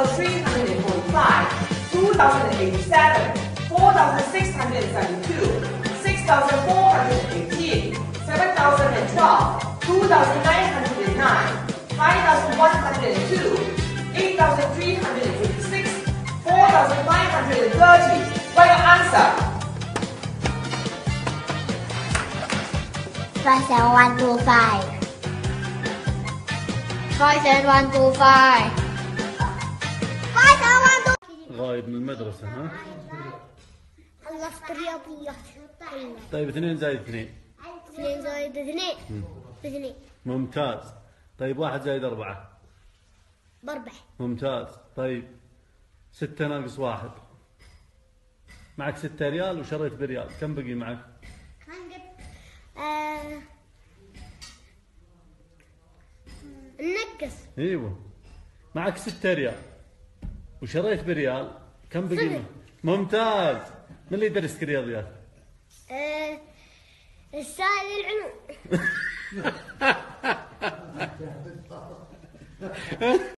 2,345, 2,087, 4,672, 6,418, 7,012, 2,909, 5,102, 8,356, 4,530. What your answer? 5,125. 5,125. 5,125. غايب من المدرسة ها؟ خلصت الرياضيات. طيب 2 زائد 2. 2 زائد 2. 2. ممتاز. طيب 1 زائد 4. ب4. ممتاز. طيب 6 ناقص 1. معك 6 ريال وشريت بريال، كم بقي معك؟ نقص. ايوه. معك 6 ريال وشريت بريال، كم بقي معك؟ ممتاز. من اللي يدرسك رياضيات؟ السائل العلوم.